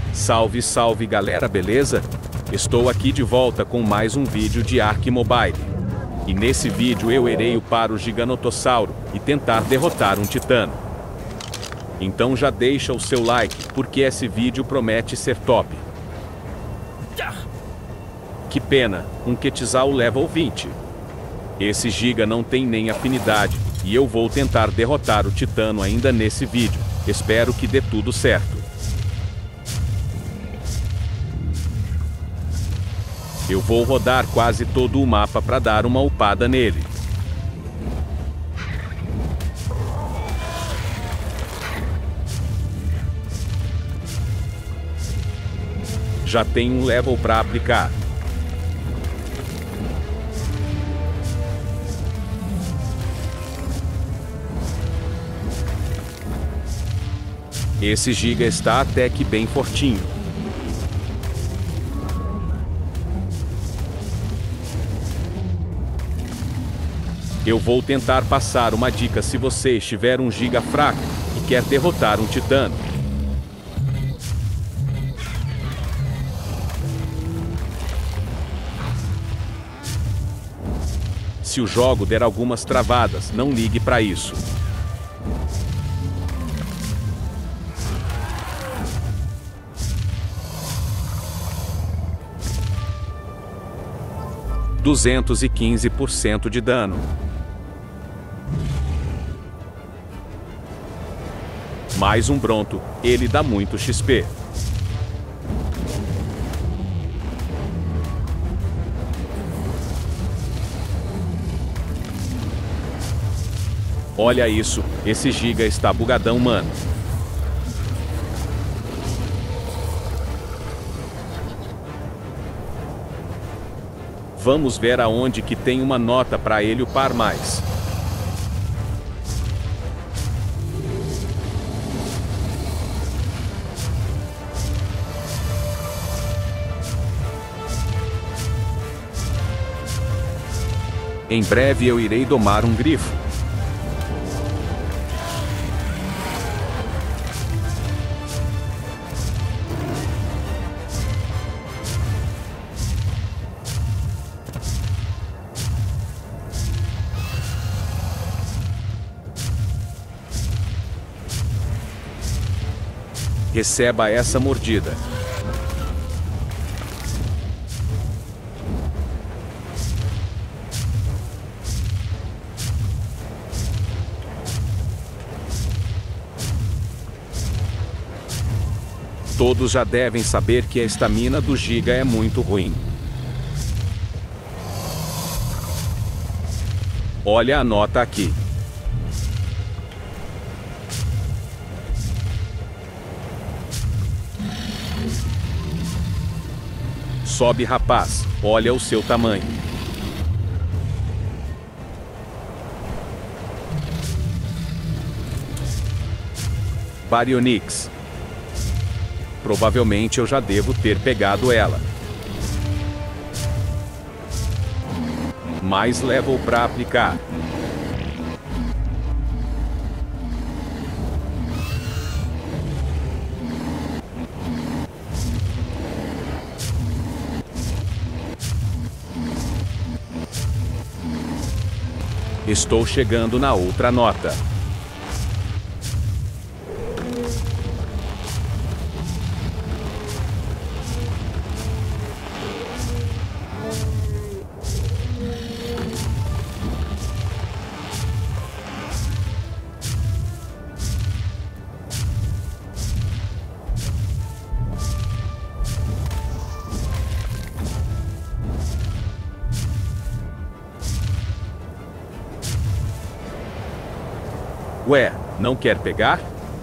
Salve, salve galera, beleza? Estou aqui de volta com mais um vídeo de Ark Mobile. E nesse vídeo eu irei upar o Giganotossauro e tentar derrotar um titano. Então já deixa o seu like, porque esse vídeo promete ser top. Que pena, um Quetzal level 20. Esse giga não tem nem afinidade, e eu vou tentar derrotar o titano ainda nesse vídeo. Espero que dê tudo certo. Eu vou rodar quase todo o mapa para dar uma upada nele. Já tem um level para aplicar. Esse giga está até que bem fortinho. Eu vou tentar passar uma dica se você estiver um giga fraco e quer derrotar um titano. Se o jogo der algumas travadas, não ligue para isso. (215% de dano). Mais um Bronto, ele dá muito XP. Olha isso, esse giga está bugadão, mano. Vamos ver aonde que tem uma nota para ele upar mais. Em breve eu irei domar um grifo. Receba essa mordida. Todos já devem saber que a estamina do giga é muito ruim. Olha a nota aqui. Sobe, rapaz, olha o seu tamanho. Baryonyx. Provavelmente eu já devo ter pegado ela. Mais level para aplicar. Estou chegando na outra nota. Ué, não quer pegar?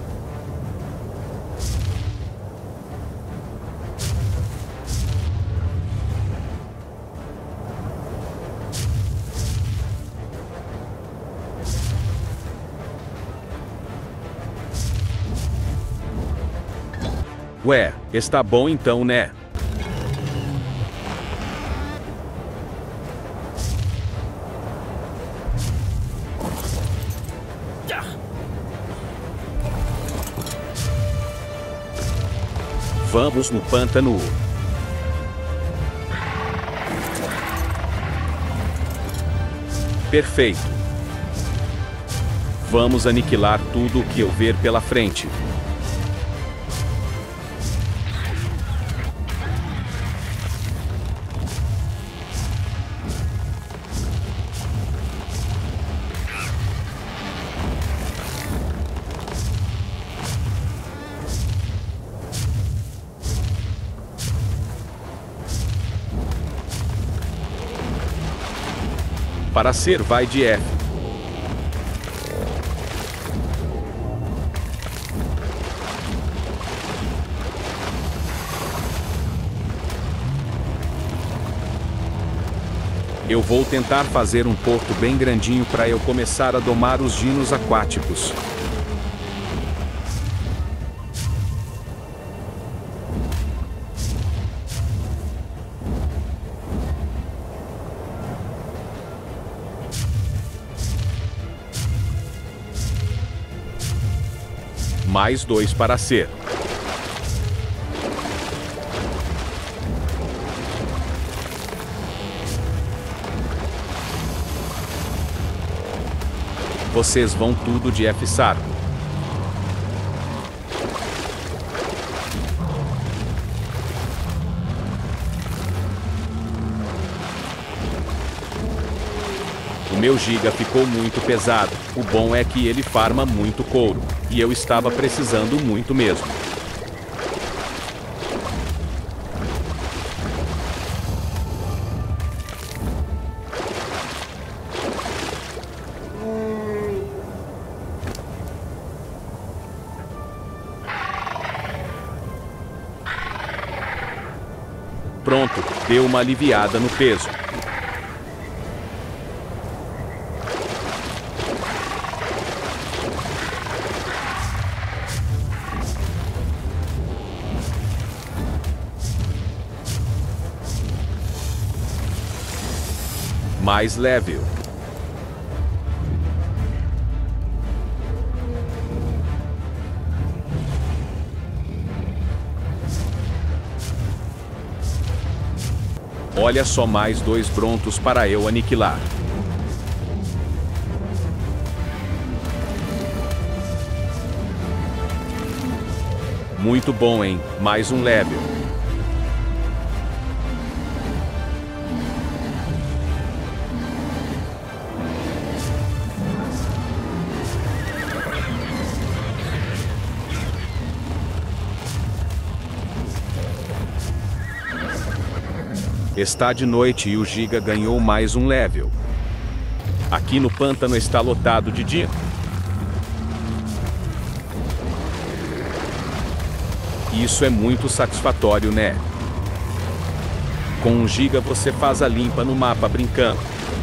Ué, está bom então, né? Vamos no pântano. Perfeito. Vamos aniquilar tudo o que eu ver pela frente. Para ser vai de F. Eu vou tentar fazer um porto bem grandinho para eu começar a domar os dinos aquáticos. Mais 2 para ser. Vocês vão tudo de F-Sarco. O meu giga ficou muito pesado. O bom é que ele farma muito couro. E eu estava precisando muito mesmo. Pronto, deu uma aliviada no peso. Mais level. Olha só, mais 2 Brontos para eu aniquilar. Muito bom, hein? Mais um level. Está de noite e o Giga ganhou mais um level. Aqui no pântano está lotado de dino. Isso é muito satisfatório, né? Com um Giga você faz a limpa no mapa brincando.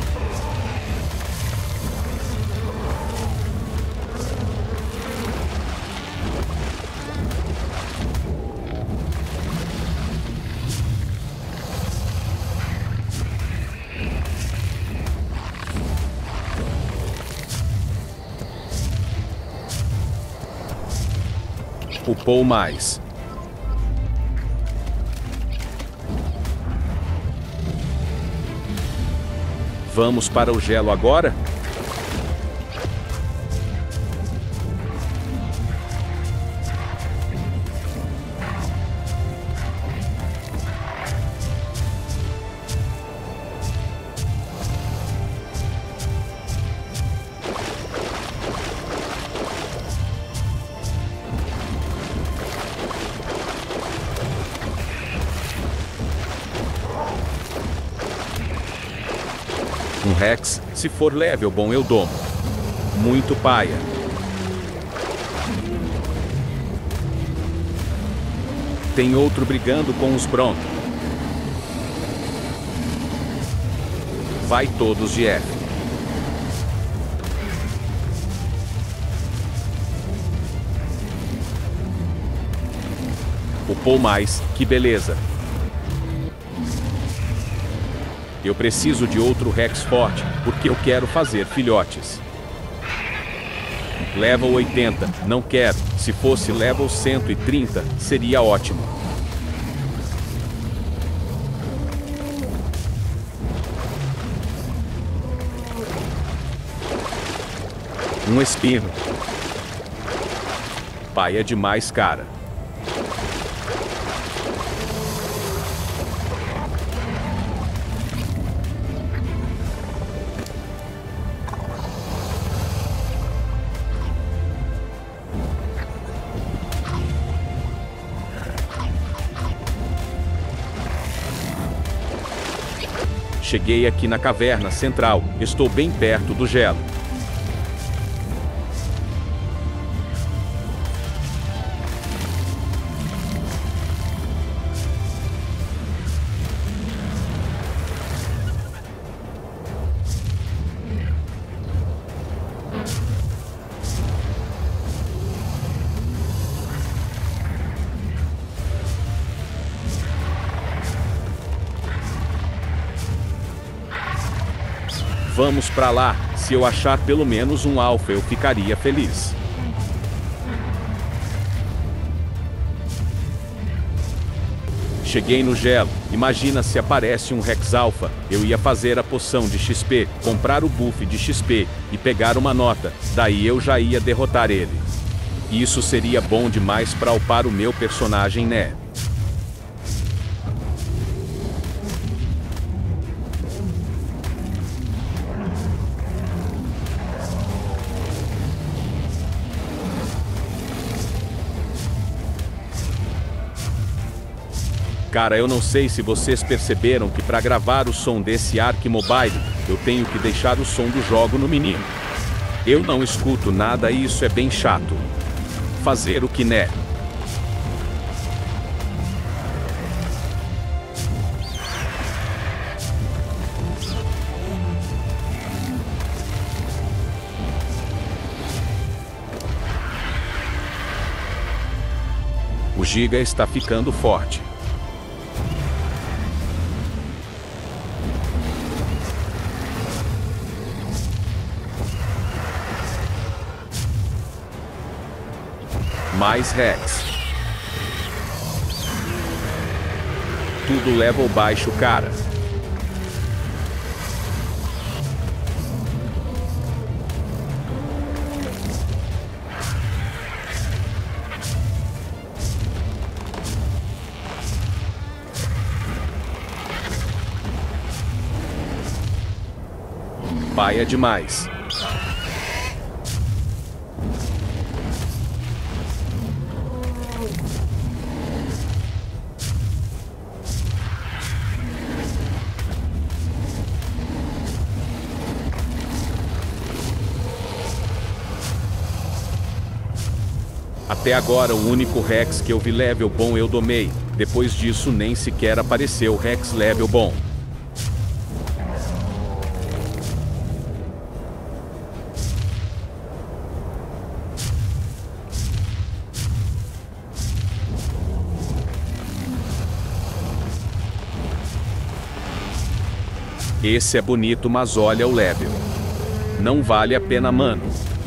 Upou mais. Vamos para o gelo agora? Um Rex, se for level bom eu domo. Muito paia. Tem outro brigando com os Brontos. Vai todos de F. Upou mais, que beleza. Eu preciso de outro Rex forte, porque eu quero fazer filhotes. Level 80, não quero. Se fosse level 130, seria ótimo. Um espino. Pai, é demais, cara. Cheguei aqui na caverna central. Estou bem perto do gelo. Vamos pra lá. Se eu achar pelo menos um alfa, eu ficaria feliz. Cheguei no gelo. Imagina se aparece um Rex Alpha. Eu ia fazer a poção de XP, comprar o buff de XP e pegar uma nota. Daí eu já ia derrotar ele. Isso seria bom demais pra upar o meu personagem, né? Cara, eu não sei se vocês perceberam que para gravar o som desse Ark Mobile, eu tenho que deixar o som do jogo no mínimo. Eu não escuto nada e isso é bem chato. Fazer o que né? O Giga está ficando forte. Mais Rex. Tudo level baixo, cara. Pai, é demais. Até agora o único Rex que eu vi level bom eu domei. Depois disso nem sequer apareceu Rex level bom. Esse é bonito, mas olha o level. Não vale a pena, mano.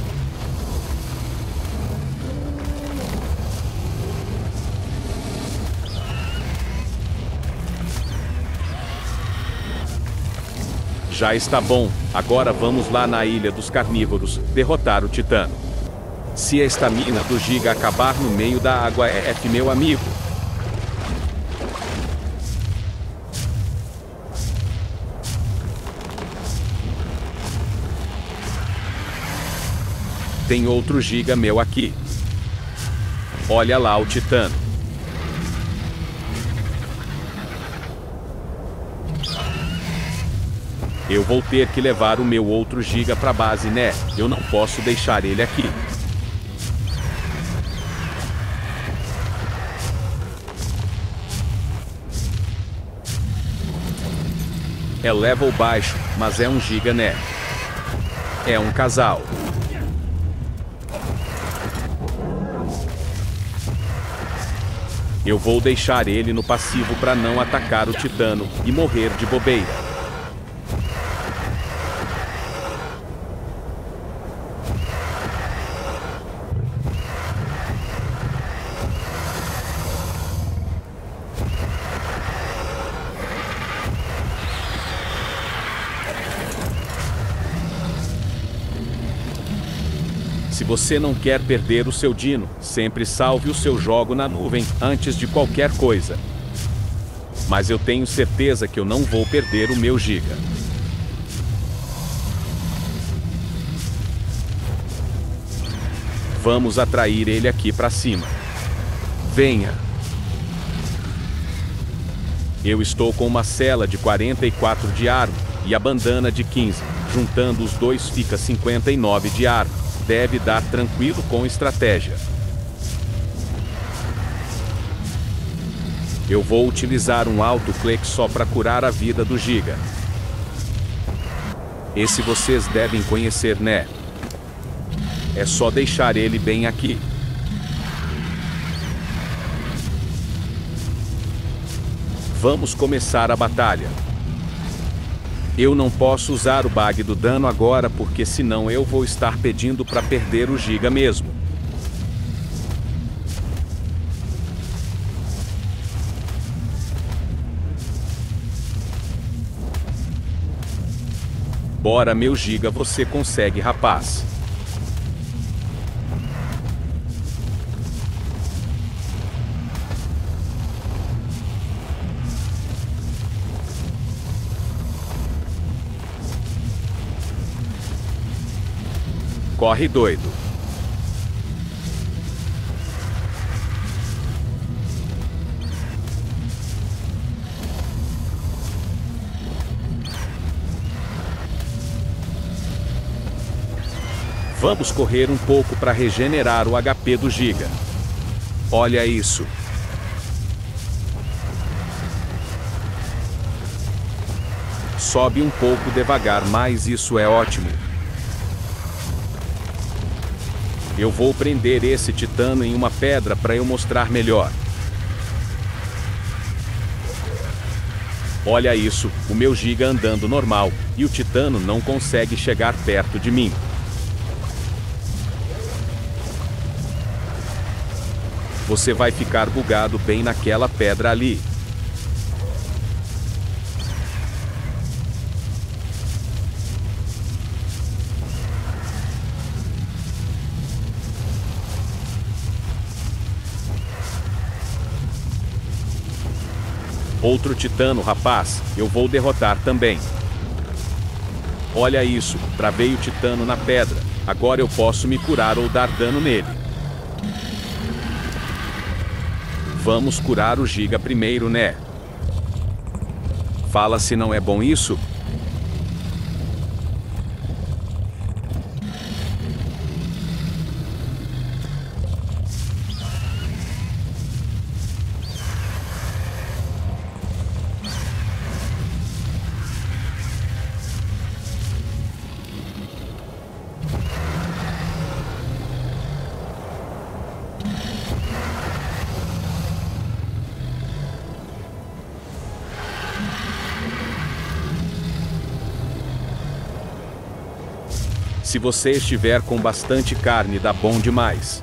Já está bom. Agora vamos lá na Ilha dos Carnívoros, derrotar o Titano. Se a estamina do Giga acabar no meio da água é F, meu amigo. Tem outro Giga meu aqui. Olha lá o Titano. Eu vou ter que levar o meu outro Giga pra base, né? Eu não posso deixar ele aqui. É level baixo, mas é um Giga, né? É um casal. Eu vou deixar ele no passivo pra não atacar o Titano e morrer de bobeira. Se você não quer perder o seu Dino, sempre salve o seu jogo na nuvem antes de qualquer coisa. Mas eu tenho certeza que eu não vou perder o meu Giga. Vamos atrair ele aqui para cima. Venha. Eu estou com uma cela de 44 de arma e a bandana de 15. Juntando os dois fica 59 de arma. Deve dar tranquilo com estratégia. Eu vou utilizar um auto-click só para curar a vida do Giga. Esse vocês devem conhecer, né? É só deixar ele bem aqui. Vamos começar a batalha. Eu não posso usar o bug do dano agora porque senão eu vou estar pedindo para perder o Giga mesmo. Bora, meu Giga, você consegue, rapaz. Corre, doido. Vamos correr um pouco para regenerar o HP do Giga. Olha isso. Sobe um pouco devagar, mas isso é ótimo. Eu vou prender esse titano em uma pedra para eu mostrar melhor. Olha isso, o meu Giga andando normal, e o titano não consegue chegar perto de mim. Você vai ficar bugado bem naquela pedra ali. Outro titano, rapaz, eu vou derrotar também. Olha isso, travei o titano na pedra. Agora eu posso me curar ou dar dano nele. Vamos curar o Giga primeiro, né? Fala se não é bom isso? Se você estiver com bastante carne, dá bom demais.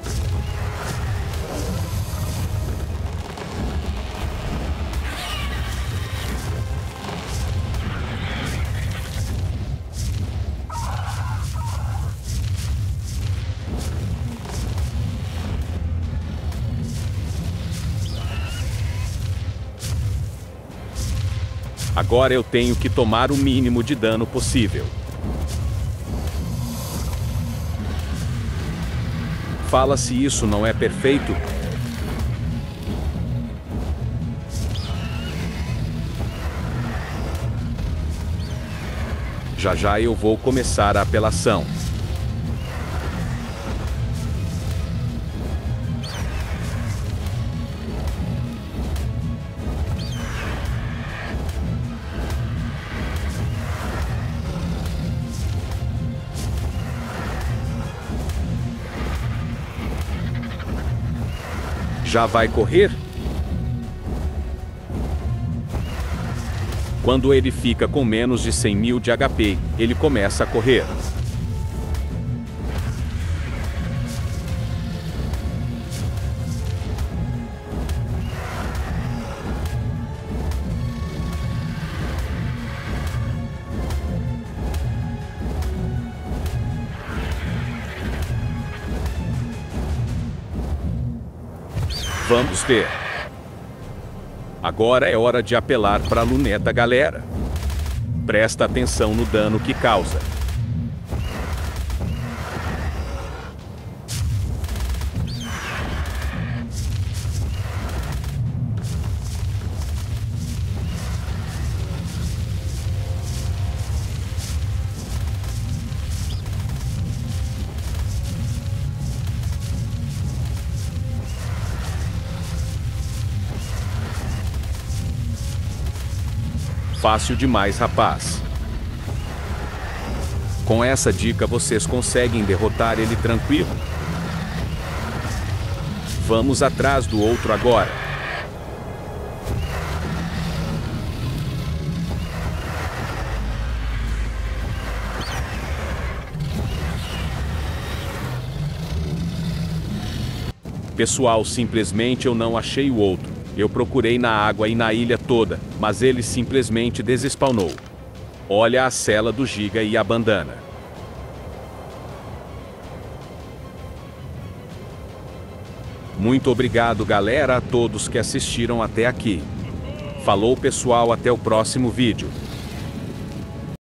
Agora eu tenho que tomar o mínimo de dano possível. Fala se isso não é perfeito. Já já eu vou começar a apelação. Já vai correr? Quando ele fica com menos de 100 mil de HP, ele começa a correr. Vamos ver. Agora é hora de apelar para a luneta, galera. Presta atenção no dano que causa. Fácil demais, rapaz. Com essa dica vocês conseguem derrotar ele tranquilo. Vamos atrás do outro agora. Pessoal, simplesmente eu não achei o outro. Eu procurei na água e na ilha toda, mas ele simplesmente desespawnou. Olha a cela do Giga e a bandana. Muito obrigado, galera, a todos que assistiram até aqui. Falou, pessoal, até o próximo vídeo.